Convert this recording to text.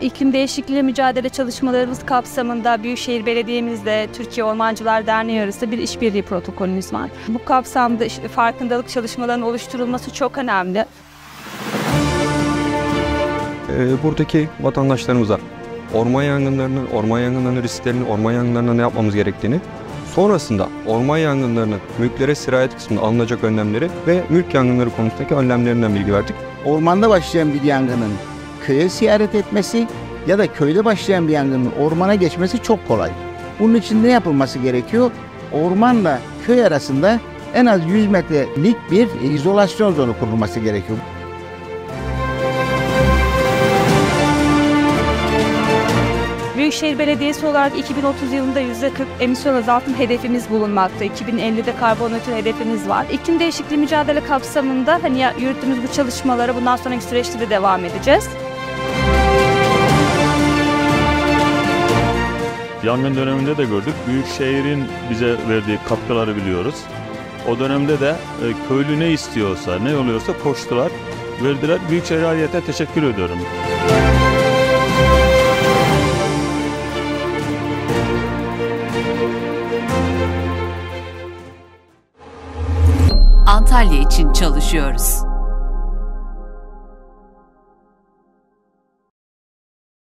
İklim değişikliği mücadele çalışmalarımız kapsamında Büyükşehir Belediye'mizle Türkiye Ormancılar Derneği arasında bir işbirliği protokolümüz var. Bu kapsamda farkındalık çalışmalarının oluşturulması çok önemli. Buradaki vatandaşlarımıza orman yangınlarının risklerini, orman yangınlarına ne yapmamız gerektiğini, sonrasında orman yangınlarının mülklere sirayet kısmında alınacak önlemleri ve mülk yangınları konusundaki önlemlerinden bilgi verdik. Ormanda başlayan bir yangının köye ziyaret etmesi ya da köyde başlayan bir yangının ormana geçmesi çok kolay. Bunun için ne yapılması gerekiyor? Ormanla köy arasında en az 100 metrelik bir izolasyon zonu kurulması gerekiyor. Büyükşehir Belediyesi olarak 2030 yılında %40 emisyon azaltım hedefimiz bulunmakta. 2050'de karbonötr hedefimiz var. İklim değişikliği mücadele kapsamında yürüttüğümüz bu çalışmalara bundan sonraki süreçte de devam edeceğiz. Yangın döneminde de gördük. Büyükşehir'in bize verdiği katkıları biliyoruz. O dönemde de köylü ne istiyorsa, ne oluyorsa koştular, verdiler. Büyükşehir ayrıyeten teşekkür ediyorum. Antalya için çalışıyoruz.